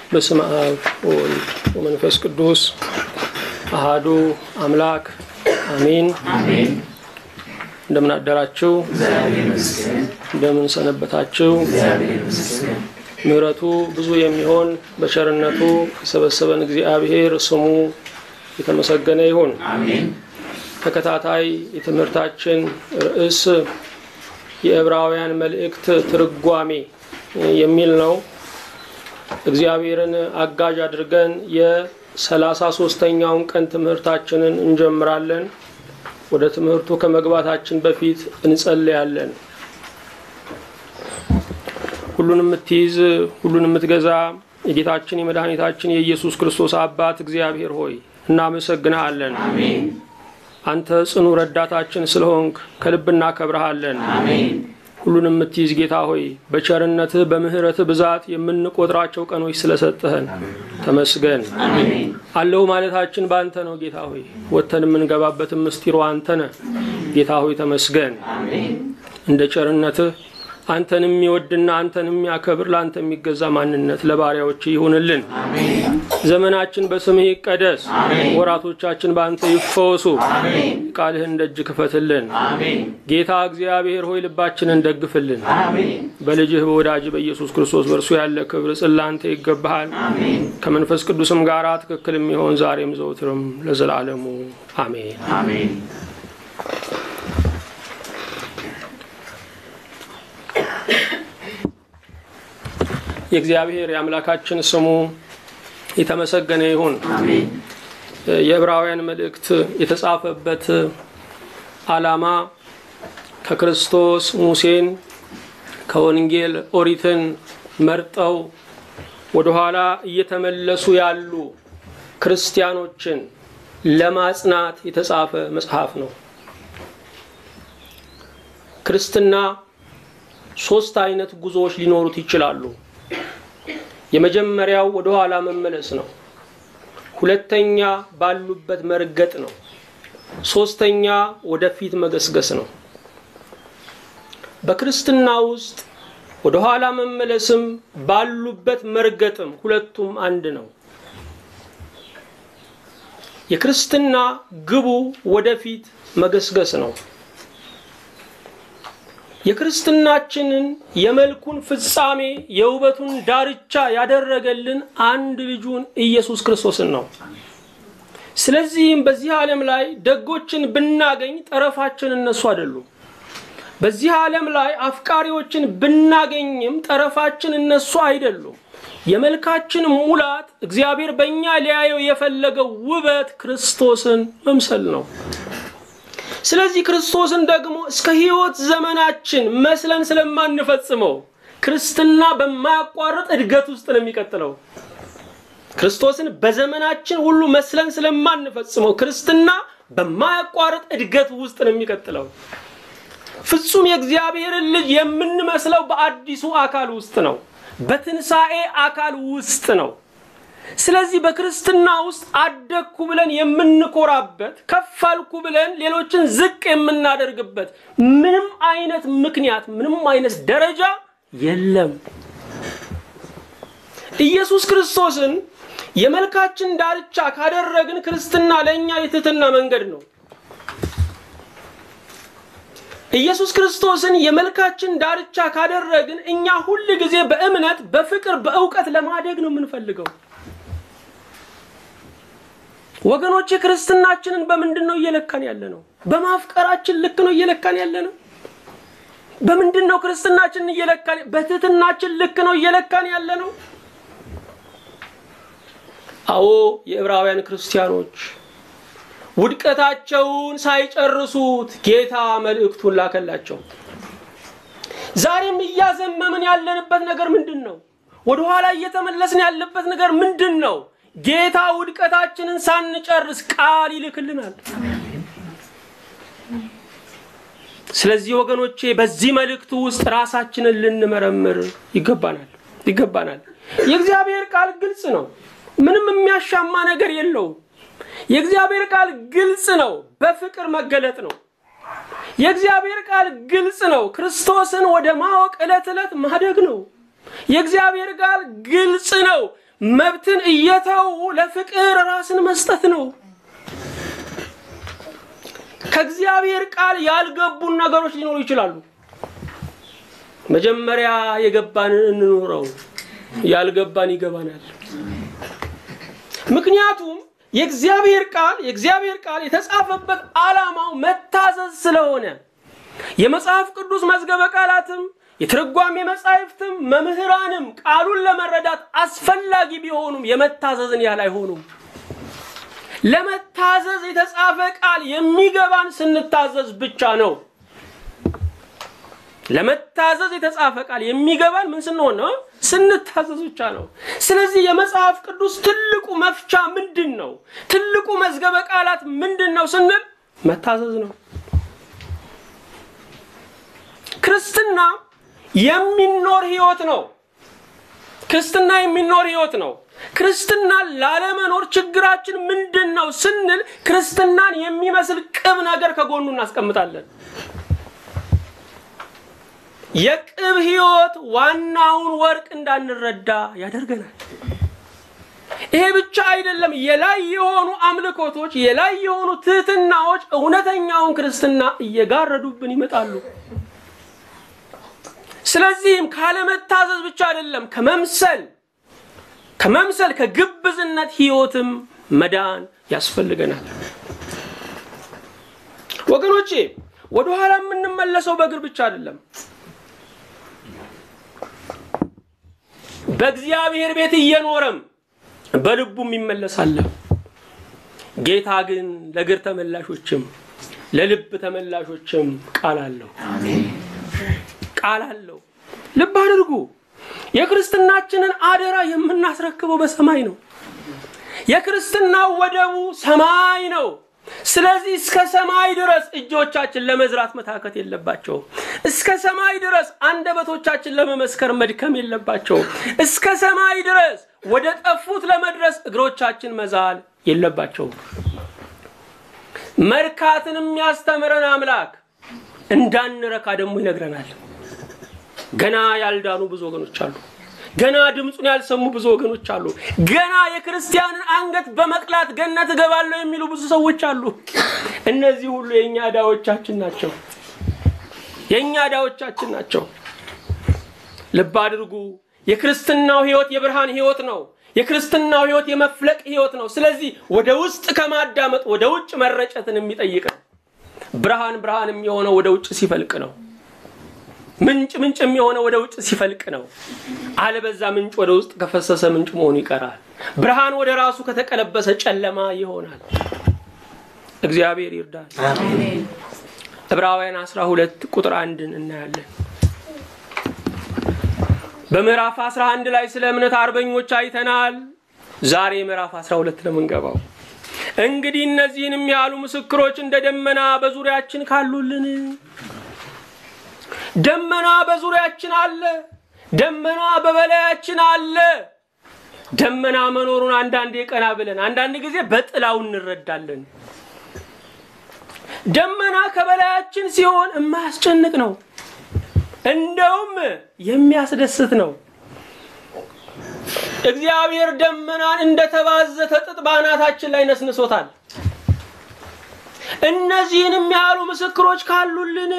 በስመ አብ ወወልድ ወመንፈስ ቅዱስ አሐዱ አምላክ አሜን። አሜን። እንደምን አደራችሁ? እግዚአብሔር ይመስገን። እንደምን ሰነበታችሁ? እግዚአብሔር ይመስገን። ምሕረቱ ብዙ የሚሆን በቸርነቱ የሰበሰበን እግዚአብሔር ስሙ የተመሰገነ ይሁን። አሜን። ተከታታይ የትምህርታችን ርዕስ የዕብራውያን መልእክት ትርጓሜ የሚል ነው። እግዚአብሔርን አጋዥ አድርገን የ33ኛውን ቀን ትምህርታችንን እንጀምራለን። ወደ ትምህርቱ ከመግባታችን በፊት እንጸልያለን። ሁሉን የምትይዝ ሁሉን የምትገዛ የጌታችን የመድኃኒታችን የኢየሱስ ክርስቶስ አባት እግዚአብሔር ሆይ እናመሰግናለን። አሜን። አንተ ጽኑ ረዳታችን ስለሆንክ ከልብ እናከብርሃለን። አሜን። ሁሉን የምትይዝ ጌታ ሆይ በቸርነትህ በምህረትህ ብዛት የምንቆጥራቸው ቀኖች ስለሰጠህን ተመስገን። አሜን። አለው ማለታችን ባንተ ነው ጌታ ሆይ። ወተን የምንገባበት ምስጢሩ አንተ ነህ ጌታ ሆይ ተመስገን። አሜን። እንደ ቸርነትህ አንተን የሚወድና አንተን የሚያከብር ለአንተ የሚገዛ ማንነት ለባሪያዎች ይሁንልን። አሜን። ዘመናችን በስምህ ይቀደስ። አሜን። ወራቶቻችን በአንተ ይፈወሱ። አሜን። ቃልህን ደጅ ክፈትልን። አሜን። ጌታ እግዚአብሔር ሆይ ልባችንን ደግፍልን። አሜን። በልጅህ በወዳጅ በኢየሱስ ክርስቶስ በእርሱ ያለ ክብር ጽላንተ ይገባሃል። አሜን። ከመንፈስ ቅዱስም ጋር ትክክል የሚሆን ዛሬም ዘውትርም ለዘላለሙ አሜን። አሜን። የእግዚአብሔር የአምላካችን ስሙ የተመሰገነ ይሁን። አሜን። የዕብራውያን መልእክት የተጻፈበት ዓላማ ከክርስቶስ ሙሴን ከወንጌል ኦሪትን መርጠው ወደ ኋላ እየተመለሱ ያሉ ክርስቲያኖችን ለማጽናት የተጻፈ መጽሐፍ ነው። ክርስትና ሶስት አይነት ጉዞዎች ሊኖሩት ይችላሉ። የመጀመሪያው ወደ ኋላ መመለስ ነው። ሁለተኛ ባሉበት መርገጥ ነው። ሶስተኛ ወደፊት መገስገስ ነው። በክርስትና ውስጥ ወደ ኋላ መመለስም ባሉበት መርገጥም ሁለቱም አንድ ነው። የክርስትና ግቡ ወደፊት መገስገስ ነው። የክርስትናችንን የመልኩን ፍጻሜ የውበቱን ዳርቻ ያደረገልን አንድ ልጁን ኢየሱስ ክርስቶስን ነው። ስለዚህም በዚህ ዓለም ላይ ደጎችን ብናገኝ ጠረፋችን እነሱ አይደሉም። በዚህ ዓለም ላይ አፍቃሪዎችን ብናገኝም ጠረፋችን እነሱ አይደሉም። የመልካችን ሙላት እግዚአብሔር በእኛ ሊያየው የፈለገው ውበት ክርስቶስን መምሰል ነው። ስለዚህ ክርስቶስን ደግሞ እስከ ሕይወት ዘመናችን መስለን ስለማንፈጽመው ክርስትና በማያቋርጥ እድገት ውስጥ ነው የሚቀጥለው። ክርስቶስን በዘመናችን ሁሉ መስለን ስለማንፈጽመው ክርስትና በማያቋርጥ እድገት ውስጥ ነው የሚቀጥለው። ፍጹም የእግዚአብሔርን ልጅ የምንመስለው በአዲሱ አካል ውስጥ ነው፣ በትንሣኤ አካል ውስጥ ነው። ስለዚህ በክርስትና ውስጥ አደግኩ ብለን የምንኮራበት፣ ከፍ አልኩ ብለን ሌሎችን ዝቅ የምናደርግበት ምንም አይነት ምክንያት፣ ምንም አይነት ደረጃ የለም። ኢየሱስ ክርስቶስን የመልካችን ዳርቻ ካደረግን ክርስትና ለኛ የትህትና መንገድ ነው። ኢየሱስ ክርስቶስን የመልካችን ዳርቻ ካደረግን እኛ ሁሉ ጊዜ በእምነት፣ በፍቅር፣ በእውቀት ለማደግ ነው የምንፈልገው። ወገኖች ክርስትናችንን በምንድነው እየለካን ያለነው? በማፍቀራችን ልክ ነው እየለካን ያለነው? በምንድነው ክርስትናችንን እየለካን? በትህትናችን ልክ ነው እየለካን ያለነው? አዎ የዕብራውያን ክርስቲያኖች ውድቀታቸውን ሳይጨርሱት ጌታ መልእክቱን ላከላቸው። ዛሬም እያዘመምን ያለንበት ነገር ምንድነው? ወደ ኋላ እየተመለስን ያለበት ነገር ምንድነው? ጌታ ውድቀታችንን ሳንጨርስ ቃል ይልክልናል። ስለዚህ ወገኖቼ በዚህ መልእክቱ ውስጥ ራሳችንን ልንመረምር ይገባናል። የእግዚአብሔር ቃል ግልጽ ነው። ምንም የሚያሻማ ነገር የለውም። የእግዚአብሔር ቃል ግልጽ ነው። በፍቅር መገለጥ ነው። የእግዚአብሔር ቃል ግልጽ ነው። ክርስቶስን ወደ ማወቅ ዕለት ዕለት ማደግ ነው። የእግዚአብሔር ቃል ግልጽ ነው። መብትን እየተው ለፍቅር ራስን መስጠት ነው። ከእግዚአብሔር ቃል ያልገቡን ነገሮች ሊኖሩ ይችላሉ። መጀመሪያ የገባንን እንኖረው፣ ያልገባን ይገባናል። ምክንያቱም የእግዚአብሔር ቃል የተጻፈበት ዓላማው መታዘዝ ስለሆነ የመጽሐፍ ቅዱስ መዝገበ ቃላትም የትርጓሜ መጻሕፍትም መምህራንም ቃሉን ለመረዳት አስፈላጊ ቢሆኑም የመታዘዝን ያህል አይሆኑም። ለመታዘዝ የተጻፈ ቃል የሚገባን ስንታዘዝ ብቻ ነው። ለመታዘዝ የተጻፈ ቃል የሚገባን ምን ስንሆን ነው? ስንታዘዝ ብቻ ነው። ስለዚህ የመጽሐፍ ቅዱስ ትልቁ መፍቻ ምንድነው? ትልቁ መዝገበ ቃላት ምንድነው ስንል መታዘዝ ነው። ክርስትና የሚኖር ህይወት ነው። ክርስትና የሚኖር ህይወት ነው። ክርስትና ላለመኖር ችግራችን ምንድነው ስንል ክርስትናን የሚመስል ቅብ ነገር ከጎኑ እናስቀምጣለን። የቅብ ህይወት ዋናውን ወርቅ እንዳንረዳ ያደርገናል። ይሄ ብቻ አይደለም። የላይ የሆኑ አምልኮቶች፣ የላይ የሆኑ ትህትናዎች እውነተኛውን ክርስትና እየጋረዱብን ይመጣሉ። ስለዚህም ካለመታዘዝ ብቻ አይደለም ከመምሰል ከግብዝነት ህይወትም መዳን ያስፈልገናል። ወገኖቼ ወደ ኋላ የምንመለሰው በእግር ብቻ አይደለም። በእግዚአብሔር ቤት እየኖረም በልቡም ይመለሳል። ጌታ ግን ለእግር ተመላሾችም ለልብ ተመላሾችም ቃል አለው። አሜን። ቃል አለው። ልብ አድርጉ። የክርስትናችንን አደራ የምናስረክበው በሰማይ ነው። የክርስትናው ወደቡ ሰማይ ነው። ስለዚህ እስከ ሰማይ ድረስ እጆቻችን ለመዝራት መታከት የለባቸው። እስከ ሰማይ ድረስ አንደበቶቻችን ለመመስከር መድከም የለባቸው። እስከ ሰማይ ድረስ ወደ ጠፉት ለመድረስ እግሮቻችን መዛል የለባቸው። መርካትን የሚያስተምረን አምላክ እንዳንረካ ደግሞ ይነግረናል። ገና ያልዳኑ ብዙ ወገኖች አሉ። ገና ድምጹን ያልሰሙ ብዙ ወገኖች አሉ። ገና የክርስቲያንን አንገት በመቅላት ገነት ገባለው የሚሉ ብዙ ሰዎች አሉ። እነዚህ ሁሉ የኛ ዳዎቻችን ናቸው። ልብ አድርጉ። የክርስትናው ህይወት የብርሃን ህይወት ነው። የክርስትናው ህይወት የመፍለቅ ህይወት ነው። ስለዚህ ወደ ውስጥ ከማዳመጥ ወደ ውጭ መረጨትን የሚጠይቅ ነው። ብርሃን የሚሆነው ወደ ውጭ ሲፈልቅ ነው። ምንጭ የሚሆነው ወደ ውጭ ሲፈልቅ ነው። አለበዛ ምንጭ ወደ ውስጥ ከፈሰሰ ምንጭ መሆኑ ይቀራል። ብርሃን ወደ ራሱ ከተቀለበሰ ጨለማ ይሆናል። እግዚአብሔር ይርዳል። አሜን። ዕብራውያን 12 ቁጥር 1 እናያለን። በምዕራፍ 11 ላይ ስለ እምነት አርበኞች አይተናል። ዛሬ ምዕራፍ 12 ነው የምንገባው። እንግዲህ እነዚህንም ያሉ ምስክሮች እንደ ደመና በዙሪያችን ካሉልን። ደመና በዙሪያችን አለ። ደመና በበላያችን አለ። ደመና መኖሩን አንዳንዴ ቀና ብለን አንዳንድ ጊዜ በጥላው እንረዳለን። ደመና ከበላያችን ሲሆን የማያስጨንቅ ነው። እንደውም የሚያስደስት ነው። እግዚአብሔር ደመናን እንደተባዘተ ጥጥ ባናታችን ላይ ነስንሶታል። እነዚህንም ያሉ ምስክሮች ካሉልን።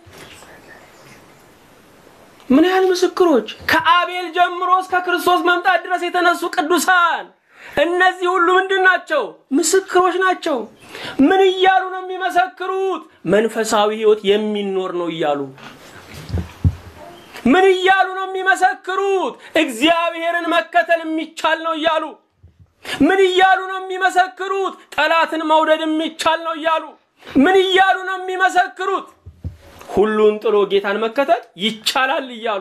ምን ያህል ምስክሮች! ከአቤል ጀምሮ እስከ ክርስቶስ መምጣት ድረስ የተነሱ ቅዱሳን እነዚህ ሁሉ ምንድናቸው? ምስክሮች ናቸው። ምን እያሉ ነው የሚመሰክሩት? መንፈሳዊ ህይወት የሚኖር ነው እያሉ። ምን እያሉ ነው የሚመሰክሩት? እግዚአብሔርን መከተል የሚቻል ነው እያሉ። ምን እያሉ ነው የሚመሰክሩት? ጠላትን መውደድ የሚቻል ነው እያሉ። ምን እያሉ ነው የሚመሰክሩት? ሁሉን ጥሎ ጌታን መከተል ይቻላል እያሉ።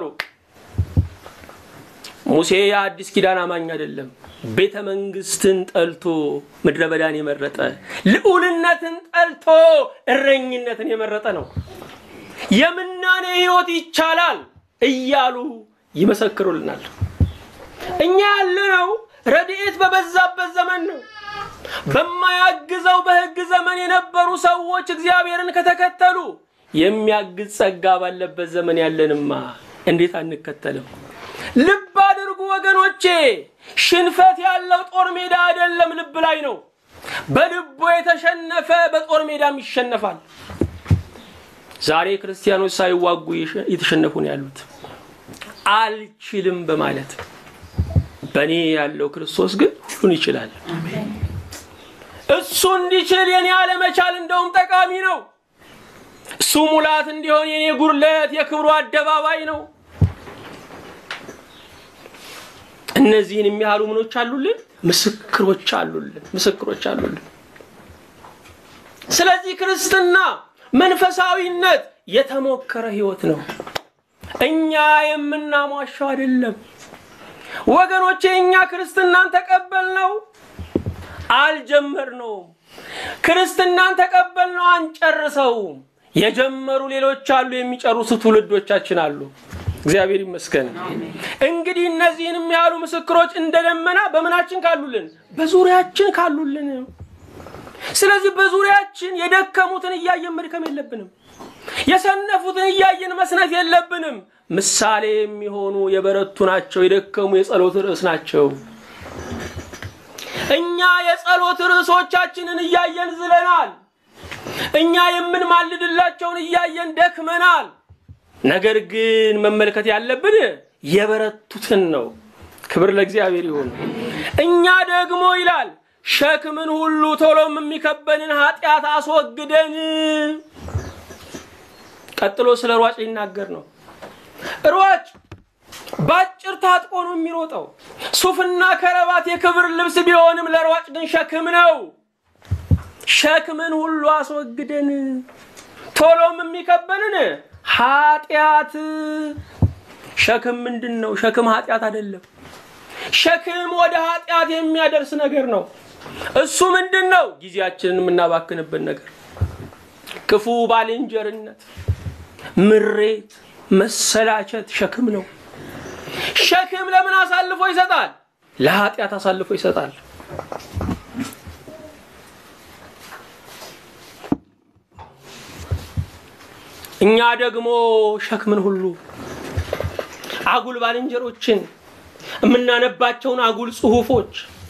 ሙሴ የአዲስ ኪዳን አማኝ አይደለም። ቤተ መንግስትን ጠልቶ ምድረ በዳን የመረጠ፣ ልዑልነትን ጠልቶ እረኝነትን የመረጠ ነው። የምናኔ ህይወት ይቻላል እያሉ ይመሰክሩልናል። እኛ ያለነው ረድኤት በበዛበት ዘመን ነው። በማያግዘው በህግ ዘመን የነበሩ ሰዎች እግዚአብሔርን ከተከተሉ የሚያግዝ ጸጋ ባለበት ዘመን ያለንማ እንዴት አንከተልም? ልብ አድርጉ። ወገኖቼ ሽንፈት ያለው ጦር ሜዳ አይደለም ልብ ላይ ነው በልቡ የተሸነፈ በጦር ሜዳም ይሸነፋል ዛሬ ክርስቲያኖች ሳይዋጉ የተሸነፉ ነው ያሉት አልችልም በማለት በኔ ያለው ክርስቶስ ግን ሁሉን ይችላል አሜን እሱ እንዲችል የኔ አለመቻል እንደውም ጠቃሚ ነው እሱ ሙላት እንዲሆን የኔ ጉርለት የክብሩ አደባባይ ነው እነዚህን የሚያሉ ምኖች አሉልን ምስክሮች አሉልን ስለዚህ ክርስትና መንፈሳዊነት የተሞከረ ህይወት ነው እኛ የምናሟሻው አይደለም ወገኖቼ እኛ ክርስትናን ተቀበልነው አልጀመርነው ክርስትናን ተቀበልነው አንጨርሰው የጀመሩ ሌሎች አሉ የሚጨርሱ ትውልዶቻችን አሉ እግዚአብሔር ይመስገን እንግዲህ እነዚህን የሚያሉ ምስክሮች እንደደመና በመናችን ካሉልን በዙሪያችን ካሉልን ስለዚህ በዙሪያችን የደከሙትን እያየን መድከም የለብንም የሰነፉትን እያየን መስነፍ የለብንም ምሳሌ የሚሆኑ የበረቱ ናቸው የደከሙ የጸሎት ርዕስ ናቸው እኛ የጸሎት ርዕሶቻችንን እያየን ዝለናል እኛ የምንማልድላቸውን እያየን ደክመናል ነገር ግን መመልከት ያለብን የበረቱትን ነው ክብር ለእግዚአብሔር ይሁን እኛ ደግሞ ይላል ሸክምን ሁሉ ቶሎም የሚከበንን ኃጢያት አስወግደን ቀጥሎ ስለ ሯጭ ይናገር ነው ሯጭ ባጭር ታጥቆ ነው የሚሮጠው ሱፍና ከረባት የክብር ልብስ ቢሆንም ለሯጭ ግን ሸክም ነው ሸክምን ሁሉ አስወግደን ቶሎም የሚከበንን ኃጢያት ሸክም ምንድነው ሸክም ኃጢያት አይደለም ሸክም ወደ ኃጢያት የሚያደርስ ነገር ነው እሱ ምንድነው ጊዜያችንን የምናባክንበት ነገር ክፉ ባልንጀርነት ምሬት መሰላቸት ሸክም ነው ሸክም ለምን አሳልፎ ይሰጣል ለኃጢያት አሳልፎ ይሰጣል እኛ ደግሞ ሸክምን ሁሉ አጉል ባልንጀሮችን የምናነባቸውን አጉል ጽሁፎች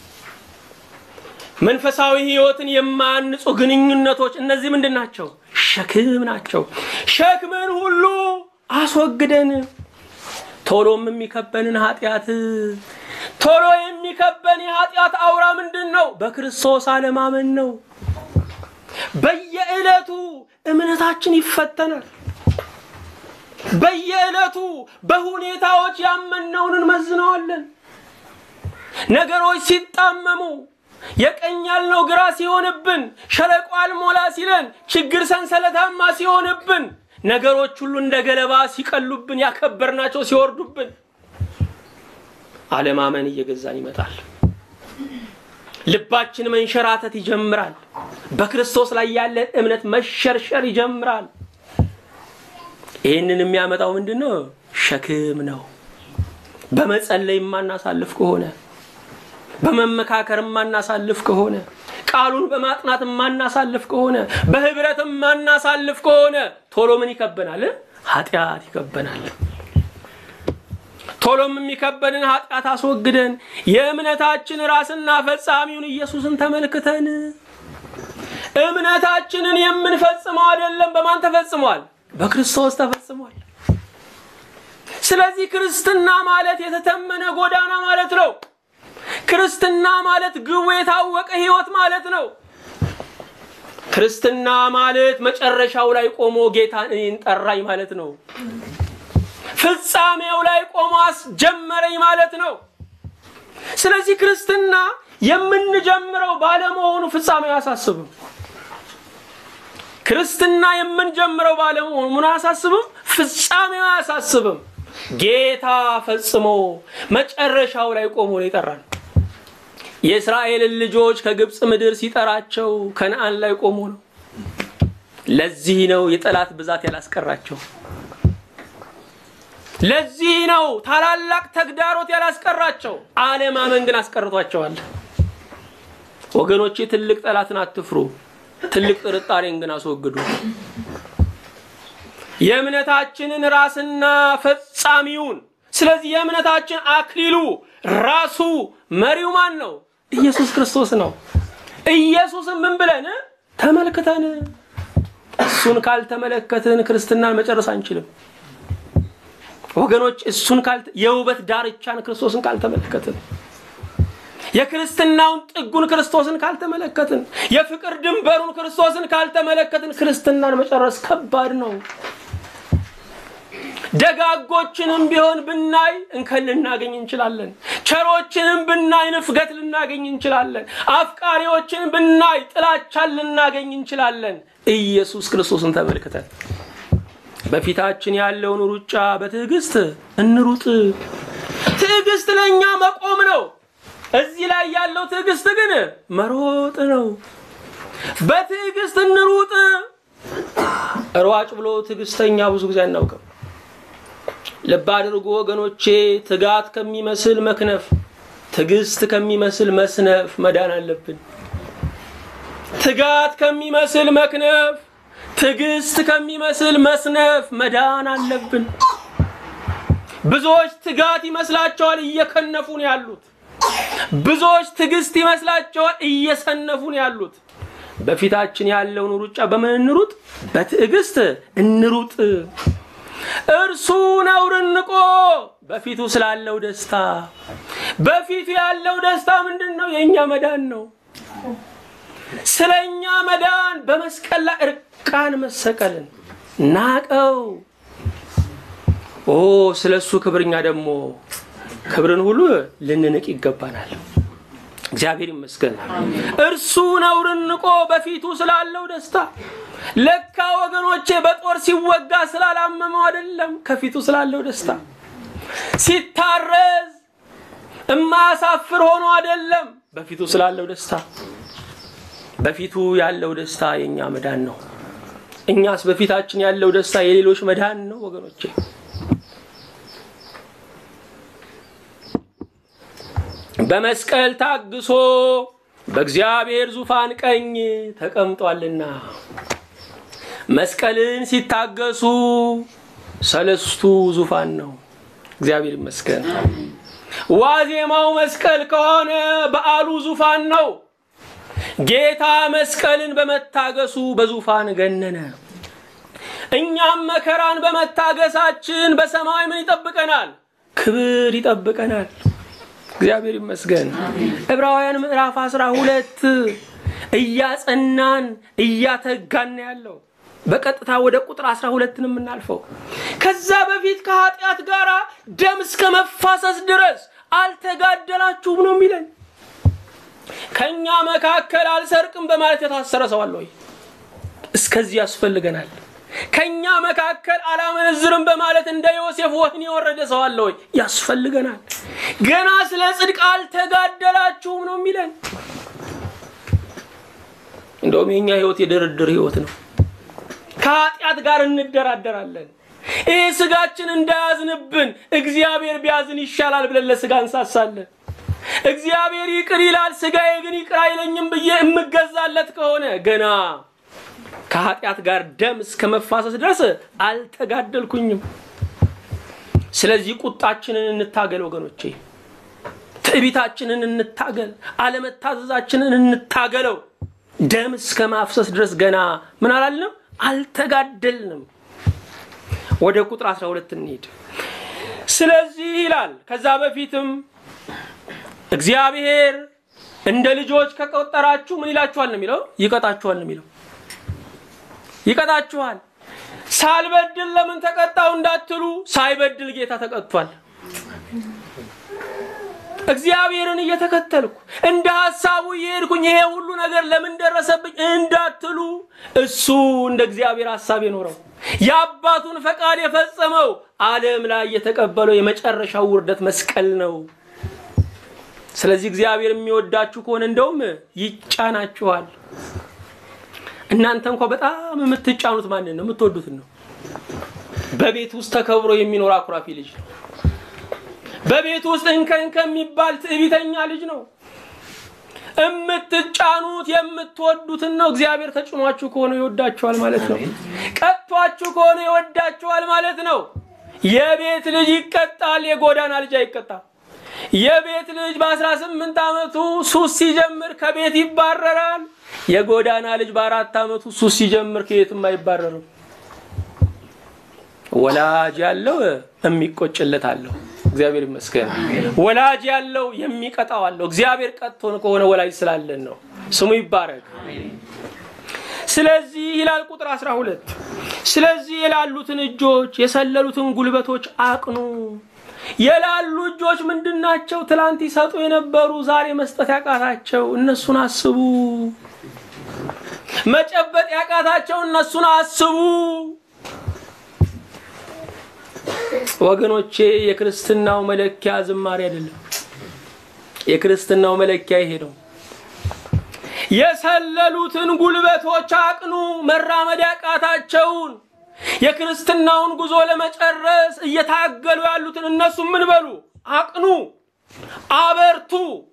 መንፈሳዊ ህይወትን የማንጹ ግንኙነቶች እነዚህ ምንድናቸው ሸክም ናቸው ሸክምን ሁሉ አስወግደን ቶሎም የሚከበንን ኃጢያት ቶሎ የሚከበን የኃጢያት አውራ ምንድነው በክርስቶስ አለማመን ነው በየዕለቱ እምነታችን ይፈተናል በየዕለቱ በሁኔታዎች ያመነውን እንመዝነዋለን ነገሮች ሲጣመሙ የቀኛልነው ግራ ሲሆንብን ሸለቆ አልሞላ ሲለን ችግር ሰንሰለታማ ሲሆንብን ነገሮች ሁሉ እንደገለባ ሲቀሉብን ያከበርናቸው ሲወርዱብን አለማመን እየገዛን ይመጣል ልባችን መንሸራተት ይጀምራል በክርስቶስ ላይ ያለ እምነት መሸርሸር ይጀምራል ይሄንን የሚያመጣው ምንድነው ሸክም ነው በመጸለይ ማናሳልፍ ከሆነ በመመካከር ማናሳልፍ ከሆነ ቃሉን በማጥናት ማናሳልፍ ከሆነ በህብረት ማናሳልፍ ከሆነ ቶሎ ምን ይከበናል ኃጢያት ይከበናል ቶሎም የሚከበንን ኃጢያት አስወግደን የእምነታችን ራስና ፈጻሚውን ኢየሱስን ተመልክተን እምነታችንን የምንፈጽመው አይደለም በማን ተፈጽሟል በክርስቶስ ተፈጽሟል ስለዚህ ክርስትና ማለት የተተመነ ጎዳና ማለት ነው ክርስትና ማለት ግቡ የታወቀ ህይወት ማለት ነው ክርስትና ማለት መጨረሻው ላይ ቆሞ ጌታን እንጠራይ ማለት ነው ፍጻሜው ላይ ቆሞ አስጀመረኝ ማለት ነው ስለዚህ ክርስትና የምንጀምረው ባለመሆኑ ፍጻሜው ያሳስብም ክርስትና የምንጀምረው ባለመሆኑ ምን ያሳስብም ፍጻሜው ያሳስብም ጌታ ፈጽሞ መጨረሻው ላይ ቆሞ ነው ይጠራል የእስራኤል ልጆች ከግብጽ ምድር ሲጠራቸው ከነዓን ላይ ቆሞ ነው ለዚህ ነው የጠላት ብዛት ያላስቀራቸው ለዚህ ነው ታላላቅ ተግዳሮት ያላስቀራቸው አለማመን ግን አስቀርቷቸዋል ወገኖቼ ትልቅ ጠላትን አትፍሩ ትልቅ ጥርጣሬን ግን አስወግዱ የእምነታችንን ራስና ፈጻሚውን ስለዚህ የእምነታችን አክሊሉ ራሱ መሪው ማን ነው? ኢየሱስ ክርስቶስ ነው። ኢየሱስን ምን ብለን ተመልክተን እሱን ካልተመለከትን ክርስትናን መጨረስ አንችልም ወገኖች። እሱን የውበት ዳርቻን ክርስቶስን ካልተመለከትን፣ የክርስትናውን ጥጉን ክርስቶስን ካልተመለከትን፣ የፍቅር ድንበሩን ክርስቶስን ካልተመለከትን ክርስትናን መጨረስ ከባድ ነው። ደጋጎችንም ቢሆን ብናይ እንከን ልናገኝ እንችላለን። ቸሮችንም ብናይ ንፍገት ልናገኝ እንችላለን። አፍቃሪዎችንም ብናይ ጥላቻን ልናገኝ እንችላለን። ኢየሱስ ክርስቶስን ተመልክተን በፊታችን ያለውን ሩጫ በትዕግስት እንሩጥ። ትዕግስት ለኛ መቆም ነው። እዚህ ላይ ያለው ትዕግስት ግን መሮጥ ነው። በትዕግስት እንሩጥ። ሯጭ ብሎ ትዕግስተኛ ብዙ ጊዜ አናውቅም። ልብ አድርጉ ወገኖቼ፣ ትጋት ከሚመስል መክነፍ፣ ትዕግስት ከሚመስል መስነፍ መዳን አለብን። ትጋት ከሚመስል መክነፍ፣ ትዕግስት ከሚመስል መስነፍ መዳን አለብን። ብዙዎች ትጋት ይመስላቸዋል እየከነፉ ነው ያሉት። ብዙዎች ትዕግስት ይመስላቸዋል እየሰነፉ ነው ያሉት። በፊታችን ያለውን ሩጫ በምን እንሩጥ? በትዕግስት እንሩጥ። እርሱ ነውርን ንቆ በፊቱ ስላለው ደስታ። በፊቱ ያለው ደስታ ምንድነው? የኛ መዳን ነው። ስለኛ መዳን በመስቀል ላይ እርቃን መሰቀልን ናቀው። ስለሱ ክብርኛ ደግሞ ክብርን ሁሉ ልንንቅ ይገባናል። እግዚአብሔር ይመስገን። እርሱ ነውርን ንቆ በፊቱ ስላለው ደስታ። ለካ ወገኖቼ በጦር ሲወጋ ስላላመመው አይደለም፣ ከፊቱ ስላለው ደስታ። ሲታረዝ እማሳፍር ሆኖ አይደለም፣ በፊቱ ስላለው ደስታ። በፊቱ ያለው ደስታ የኛ መዳን ነው። እኛስ በፊታችን ያለው ደስታ የሌሎች መዳን ነው ወገኖቼ። በመስቀል ታግሶ በእግዚአብሔር ዙፋን ቀኝ ተቀምጧልና። መስቀልን ሲታገሱ ሰለስቱ ዙፋን ነው። እግዚአብሔር ይመስገን። ዋዜማው መስቀል ከሆነ በዓሉ ዙፋን ነው። ጌታ መስቀልን በመታገሱ በዙፋን ገነነ። እኛም መከራን በመታገሳችን በሰማይ ምን ይጠብቀናል? ክብር ይጠብቀናል። እግዚአብሔር ይመስገን። ዕብራውያን ምዕራፍ 12 እያጸናን እያተጋን ያለው በቀጥታ ወደ ቁጥር 12 ነው የምናልፈው። ከዛ በፊት ከኃጢአት ጋር ደም እስከ መፋሰስ ድረስ አልተጋደላችሁም ነው የሚለን። ከኛ መካከል አልሰርቅም በማለት የታሰረ ሰው አለ ወይ? እስከዚህ ያስፈልገናል። ከኛ መካከል አላመነዝርም በማለት እንደ ዮሴፍ ወህኒ የወረደ ሰው አለ ወይ? ያስፈልገናል። ገና ስለ ጽድቅ አልተጋደላችሁም ነው የሚለን። እንደውም የኛ ህይወት የድርድር ህይወት ነው። ከኃጢአት ጋር እንደራደራለን። ይሄ ስጋችን እንዳያዝንብን እግዚአብሔር ቢያዝን ይሻላል ብለን ለስጋ እንሳሳለን። እግዚአብሔር ይቅር ይላል፣ ስጋዬ ግን ይቅር አይለኝም ብዬ እምገዛለት ከሆነ ገና ከኃጢአት ጋር ደም እስከ መፋሰስ ድረስ አልተጋደልኩኝም። ስለዚህ ቁጣችንን እንታገል ወገኖቼ። ትዕቢታችንን እንታገል፣ አለመታዘዛችንን እንታገለው። ደም እስከ ማፍሰስ ድረስ ገና ምን አላልንም? አልተጋደልንም። ወደ ቁጥር 12 እንሂድ። ስለዚህ ይላል ከዛ በፊትም እግዚአብሔር እንደ ልጆች ከቆጠራችሁ ምን ይላችኋል ነው የሚለው? ይቀጣችኋል ነው የሚለው። ይቀጣችኋል። ሳልበድል ለምን ተቀጣው እንዳትሉ ሳይበድል ጌታ ተቀጥቷል። እግዚአብሔርን እየተከተልኩ እንደ ሐሳቡ ይሄድኩኝ ይሄ ሁሉ ነገር ለምን ደረሰብኝ እንዳትሉ እሱ እንደ እግዚአብሔር ሐሳብ የኖረው የአባቱን ፈቃድ የፈጸመው ዓለም ላይ የተቀበለው የመጨረሻው ውርደት መስቀል ነው። ስለዚህ እግዚአብሔር የሚወዳችሁ ከሆነ እንደውም ይጫናችኋል። እናንተ እንኳን በጣም የምትጫኑት ማንን ነው? የምትወዱት ነው። በቤት ውስጥ ተከብሮ የሚኖር አኩራፊ ልጅ ነው። በቤት ውስጥ እንከን ከሚባል ትዕቢተኛ ልጅ ነው። የምትጫኑት የምትወዱትን ነው። እግዚአብሔር ተጭኗችሁ ከሆነ ይወዳችኋል ማለት ነው። ቀጥቷችሁ ከሆነ ይወዳችኋል ማለት ነው። የቤት ልጅ ይቀጣል፣ የጎዳና ልጅ አይቀጣም። የቤት ልጅ በ18 ዓመቱ ሱስ ሲጀምር ከቤት ይባረራል። የጎዳና ልጅ በ4 ዓመቱ ሱስ ሲጀምር ከየትም አይባረርም። ወላጅ ያለው የሚቆጭለት አለው። እግዚአብሔር ይመስገን። ወላጅ ያለው የሚቀጣው አለው። እግዚአብሔር ቀጥቶን ከሆነ ወላጅ ስላለን ነው። ስሙ ይባረክ። ስለዚህ ይላል ቁጥር 12 ስለዚህ የላሉትን እጆች የሰለሉትን ጉልበቶች አቅኑ። የላሉ እጆች ምንድናቸው? ትላንት ይሰጡ የነበሩ ዛሬ መስጠት ያቃታቸው እነሱን አስቡ። መጨበጥ ያቃታቸው እነሱን አስቡ። ወገኖቼ የክርስትናው መለኪያ ዝማሬ አይደለም። የክርስትናው መለኪያ ይሄ ነው። የሰለሉትን ጉልበቶች አቅኑ። መራመድ ያቃታቸውን የክርስትናውን ጉዞ ለመጨረስ እየታገሉ ያሉትን እነሱ ምን በሉ? አቅኑ፣ አበርቱ።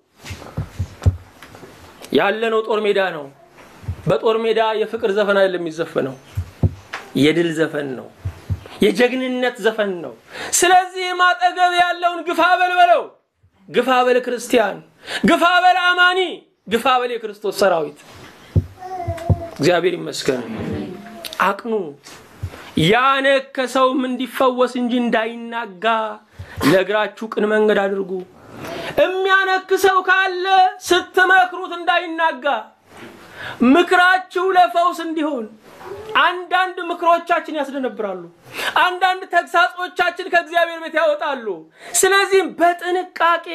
ያለነው ጦር ሜዳ ነው። በጦር ሜዳ የፍቅር ዘፈን አይደለም የሚዘፈነው፣ የድል ዘፈን ነው፣ የጀግንነት ዘፈን ነው። ስለዚህ ማጠገብ ያለውን ግፋ በል በለው። ግፋ በል ክርስቲያን፣ ግፋ በል አማኒ፣ ግፋ በል የክርስቶስ ሰራዊት። እግዚአብሔር ይመስገን። አቅኑ። ያነከሰውም እንዲፈወስ እንጂ እንዳይናጋ ለእግራችሁ ቅን መንገድ አድርጉ። የሚያነክሰው ካለ ስትመክሩት እንዳይናጋ፣ ምክራችሁ ለፈውስ እንዲሆን። አንዳንድ ምክሮቻችን ያስደነብራሉ። አንዳንድ ተግሳጾቻችን ከእግዚአብሔር ቤት ያወጣሉ። ስለዚህ በጥንቃቄ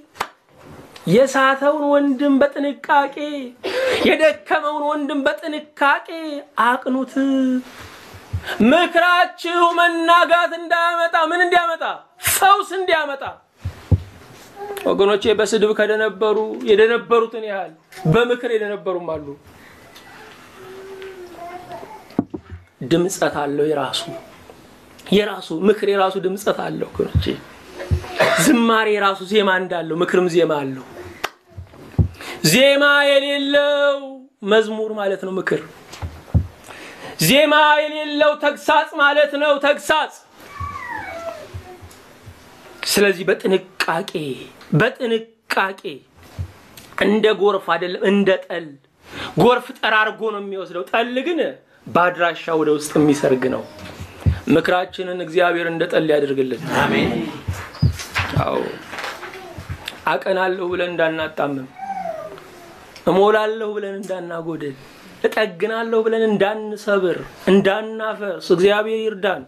የሳተውን ወንድም በጥንቃቄ የደከመውን ወንድም በጥንቃቄ አቅኑት። ምክራችሁ መናጋት እንዳያመጣ ምን እንዲያመጣ? ፈውስ እንዲያመጣ። ወገኖቼ በስድብ ከደነበሩ የደነበሩትን ያህል በምክር የደነበሩም አሉ። ድምጸት አለው የራሱ ምክር የራሱ ድምጸት አለው። ወገኖቼ ዝማሬ የራሱ ዜማ እንዳለው ምክርም ዜማ አለው። ዜማ የሌለው መዝሙር ማለት ነው ምክር። ዜማ የሌለው ተግሳጽ ማለት ነው ተግሳጽ። ስለዚህ በጥንቃቄ እንደ ጎርፍ አይደለም እንደ ጠል። ጎርፍ ጠራርጎ ነው የሚወስደው፣ ጠል ግን ባድራሻ ወደ ውስጥ የሚሰርግ ነው። ምክራችንን እግዚአብሔር እንደ ጠል ያድርግልን። አሜን። አዎ አቀናለሁ ብለን እንዳናጣምም፣ እሞላለሁ ብለን እንዳናጎድል፣ እጠግናለሁ ብለን እንዳንሰብር እንዳናፈርስ እግዚአብሔር ይርዳን።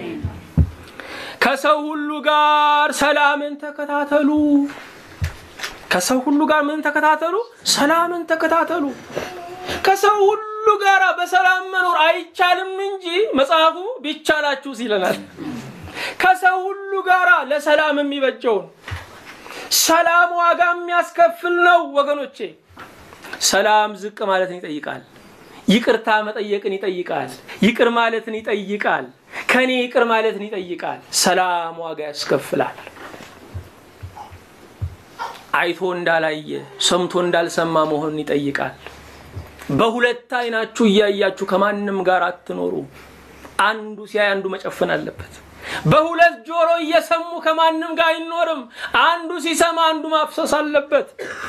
ከሰው ሁሉ ጋር ሰላምን ተከታተሉ። ከሰው ሁሉ ጋር ምን ተከታተሉ? ሰላምን ተከታተሉ። ከሰው ሁሉ ጋር በሰላም መኖር አይቻልም እንጂ መጽሐፉ ቢቻላችሁ ይለናል። ከሰው ሁሉ ጋር ለሰላም የሚበጀውን ሰላም ዋጋ የሚያስከፍል ነው ወገኖቼ። ሰላም ዝቅ ማለትን ይጠይቃል። ይቅርታ መጠየቅን ይጠይቃል። ይቅር ማለትን ይጠይቃል። ከኔ ይቅር ማለትን ይጠይቃል። ሰላም ዋጋ ያስከፍላል። አይቶ እንዳላየ ሰምቶ እንዳልሰማ መሆን ይጠይቃል። በሁለት አይናችሁ እያያችሁ ከማንንም ጋር አትኖሩ። አንዱ ሲያይ አንዱ መጨፈን አለበት። በሁለት ጆሮ እየሰሙ ከማንንም ጋር አይኖርም። አንዱ ሲሰማ አንዱ ማፍሰስ አለበት።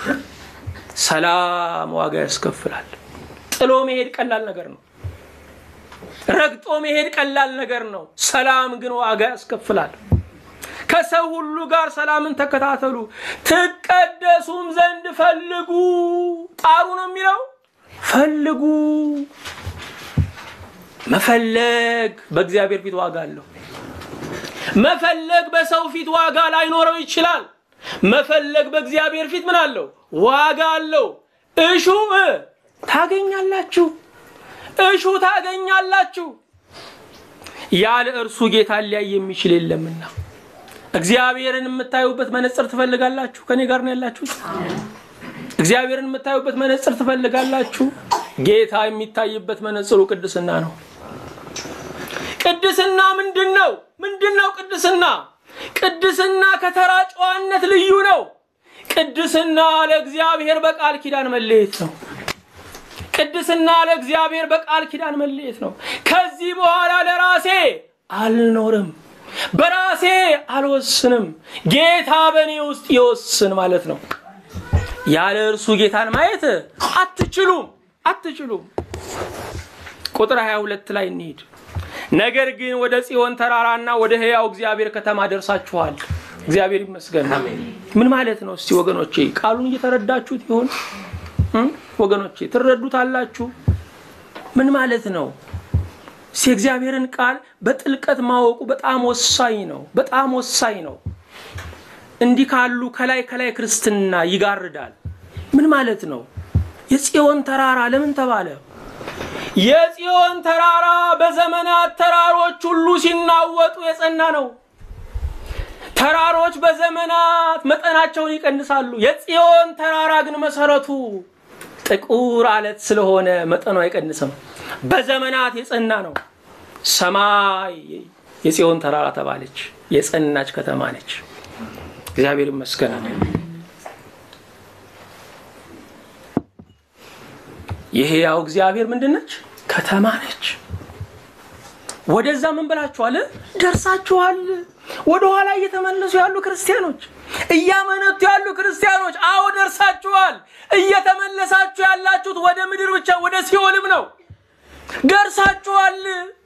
ሰላም ዋጋ ያስከፍላል። ጥሎ መሄድ ቀላል ነገር ነው። ረግጦ መሄድ ቀላል ነገር ነው። ሰላም ግን ዋጋ ያስከፍላል። ከሰው ሁሉ ጋር ሰላምን ተከታተሉ፣ ትቀደሱም ዘንድ ፈልጉ። ጣሩ ነው የሚለው ፈልጉ። መፈለግ በእግዚአብሔር ፊት ዋጋ አለው። መፈለግ በሰው ፊት ዋጋ ላይኖረው ይችላል። መፈለግ በእግዚአብሔር ፊት ምን አለው? ዋጋ አለው። እሹ ታገኛላችሁ፣ እሹ ታገኛላችሁ። ያለ እርሱ ጌታ ሊያይ የሚችል የለምና። እግዚአብሔርን የምታዩበት መነጽር ትፈልጋላችሁ? ከኔ ጋር ነው ያላችሁት? እግዚአብሔርን የምታዩበት መነጽር ትፈልጋላችሁ? ጌታ የሚታይበት መነጽሩ ቅድስና ነው። ቅድስና ምንድነው? ቅድስና? ቅድስና ከተራ ጨዋነት ልዩ ነው። ቅድስና ለእግዚአብሔር በቃል ኪዳን መለየት ነው። ቅድስና ለእግዚአብሔር በቃል ኪዳን መለየት ነው። ከዚህ በኋላ ለራሴ አልኖርም፣ በራሴ አልወስንም ጌታ በእኔ ውስጥ ይወስን ማለት ነው። ያለ እርሱ ጌታን ማየት አትችሉም። ቁጥር 22 ላይ እንሂድ። ነገር ግን ወደ ጽዮን ተራራና ወደ ሕያው እግዚአብሔር ከተማ ደርሳችኋል። እግዚአብሔር ይመስገን። ምን ማለት ነው? እስቲ ወገኖቼ ቃሉን እየተረዳችሁት ይሆን? ወገኖቼ ትረዱታላችሁ? ምን ማለት ነው? እግዚአብሔርን ቃል በጥልቀት ማወቁ በጣም ወሳኝ ነው። እንዲህ ካሉ ከላይ ክርስትና ይጋርዳል። ምን ማለት ነው? የጽዮን ተራራ ለምን ተባለ? የጽዮን ተራራ በዘመናት ተራሮች ሁሉ ሲናወጡ የጸና ነው። ተራሮች በዘመናት መጠናቸውን ይቀንሳሉ። የጽዮን ተራራ ግን መሰረቱ ጥቁር አለት ስለሆነ መጠኑ አይቀንስም። በዘመናት የጸና ነው። ሰማይ የጽዮን ተራራ ተባለች። የጸናች ከተማ ነች። እግዚአብሔር ይመስገን። የሕያው እግዚአብሔር ምንድነች? ከተማ ነች። ወደዛ ምን ብላችኋል? ደርሳችኋል። ወደ ኋላ እየተመለሱ ያሉ ክርስቲያኖች፣ እያመነቱ ያሉ ክርስቲያኖች አዎ ደርሳችኋል። እየተመለሳችሁ ያላችሁት ወደ ምድር ብቻ ወደ ሲኦልም ነው። ደርሳችኋል